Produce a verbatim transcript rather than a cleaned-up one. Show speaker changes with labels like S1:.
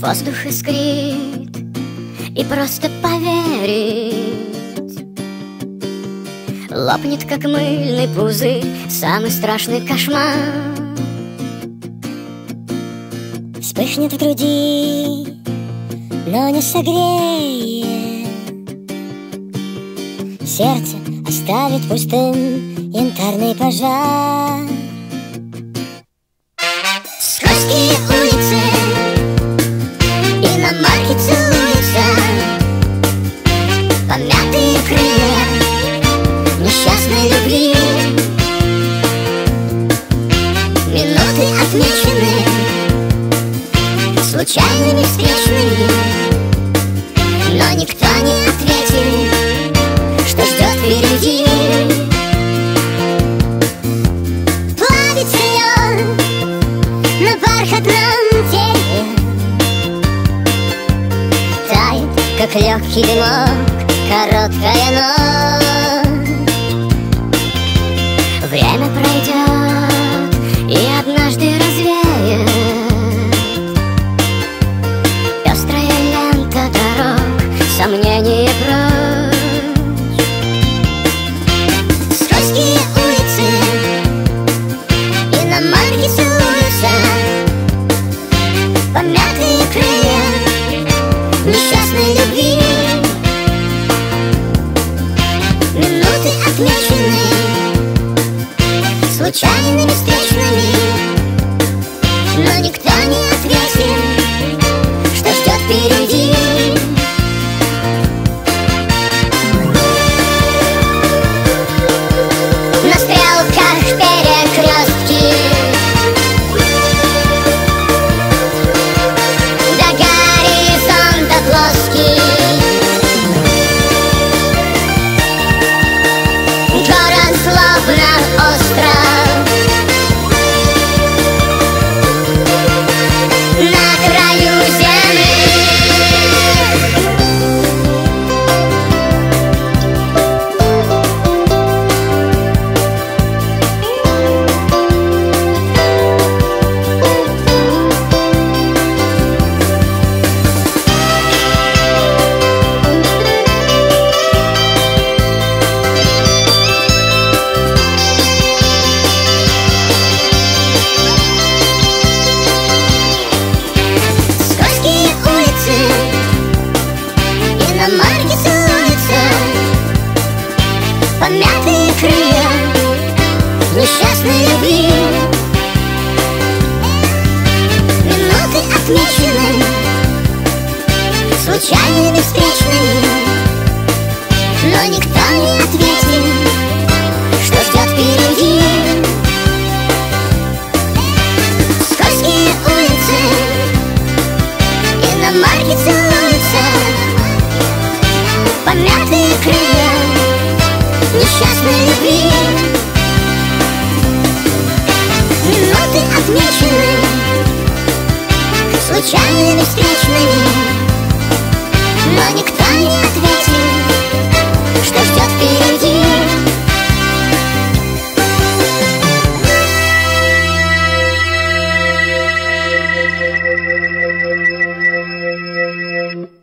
S1: Воздух искрит, и просто поверить лопнет, как мыльный пузырь, самый страшный кошмар.
S2: Вспыхнет в груди, но не согреет. Сердце оставит пустым янтарный пожар.
S1: Скользкие улицы, иномарки целуются, помятые крылья несчастной любви. Минуты отмечены случайными встречными, но никто не ответил, что ждет впереди. Плавится ее на бархатном теле, тает, как легкий дымок, короткая ночь. Время пройдет и однажды развеет пестрая лента дорог, сомнения прочь. Скользкие улицы, иномарки целуются, помятые крылья несчастной любви. Минуты отмечены случайными встречными, но никто не ответил, что ждет впереди. На стрелках перекрестки, до горизонта плоский. Город словно остров на краю земли. Иномарки целуются, помятые крылья несчастной любви. Минуты отмечены случайными встречными, но никто не ответил, что ждет впереди. Скользкие улицы, иномарки целуются, помятые крылья несчастной любви. Минуты отмечены случайными встречными, но никто не ответил, что ждет впереди.
S2: Thank you.